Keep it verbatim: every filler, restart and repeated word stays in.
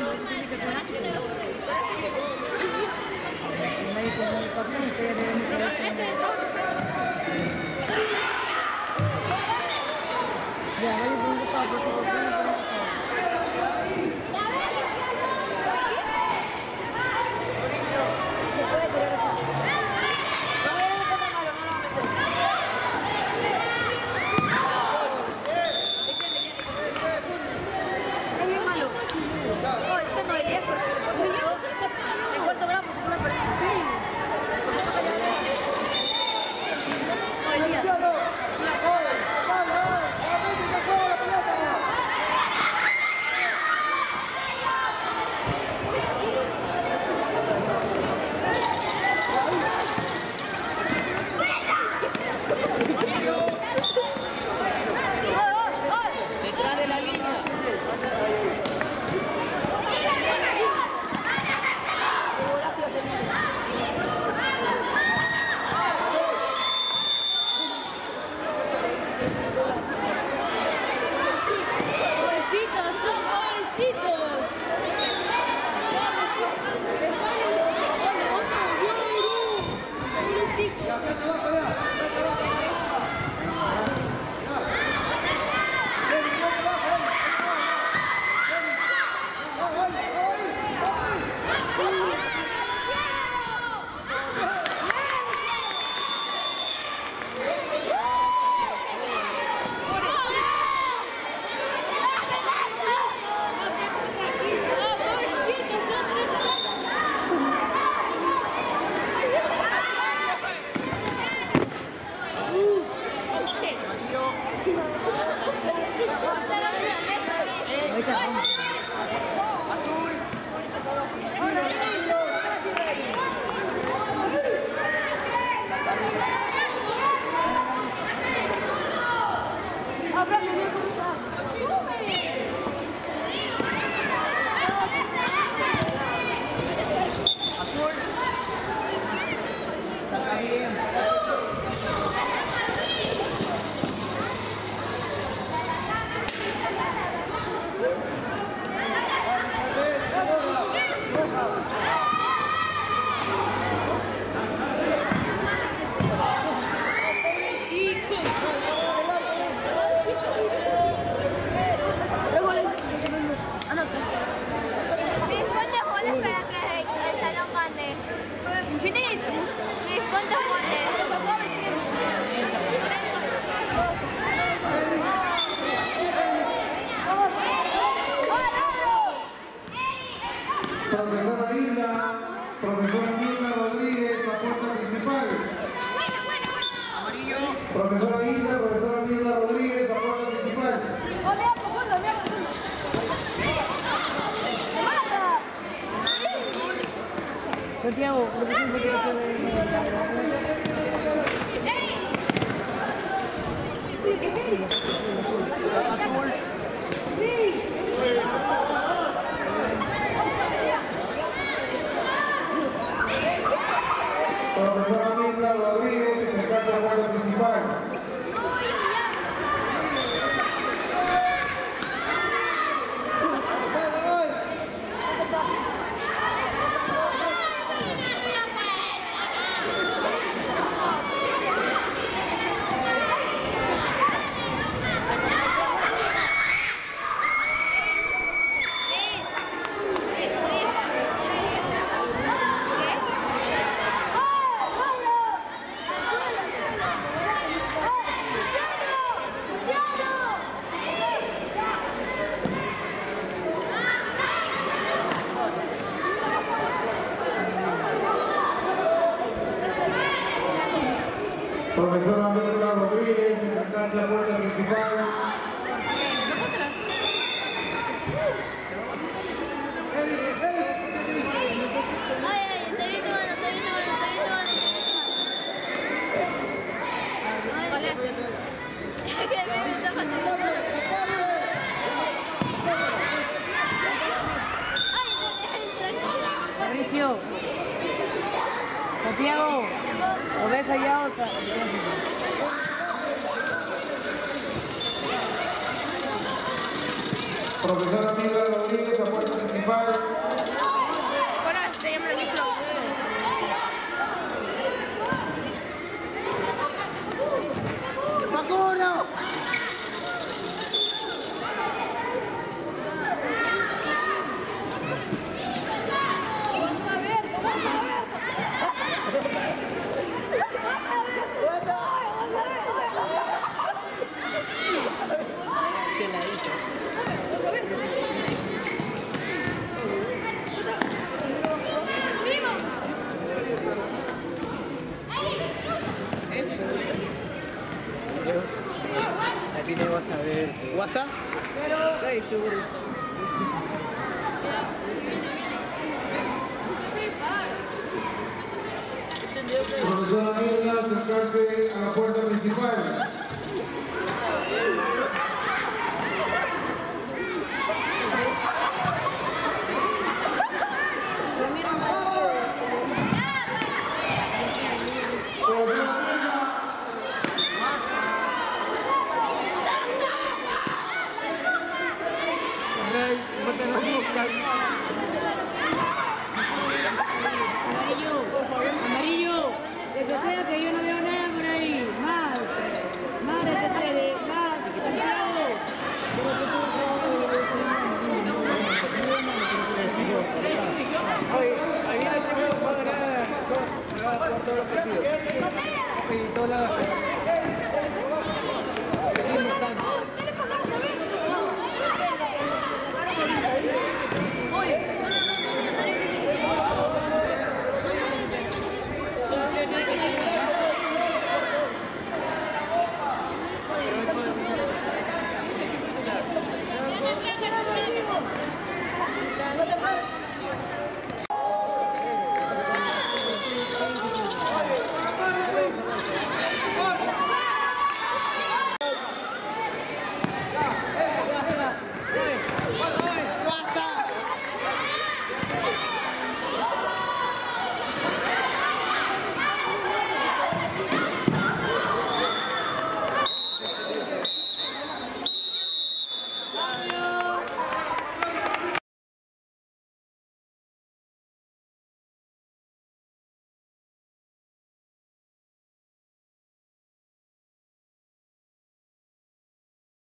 Profesora Hilda, profesora Mirna Rodríguez, la puerta principal. Amarillo. Profesora Hilda, profesora Mirna Rodríguez, la puerta principal. Santiago, azul. Profesora Mirna Rodríguez, que se encarga de la puerta principal. Profesora Mirna Rodríguez, que se encarga de la puerta principal. Mauricio, Santiago, ¿lo ves allá o está? Profesora Mirna Rodríguez, la puerta principal. principal. Ahora se llama el micro. ¡Macuro! Aquí no vas a ver WhatsApp. Ay, tú, Profesora Mirna, acercarse a la puerta principal. Amarillo, amarillo. De que sea que yo no veo nada por ahí. Más, más de tercero, más, Santiago. Oye, ahí viene el chico para ganar todos los partidos. Y todas las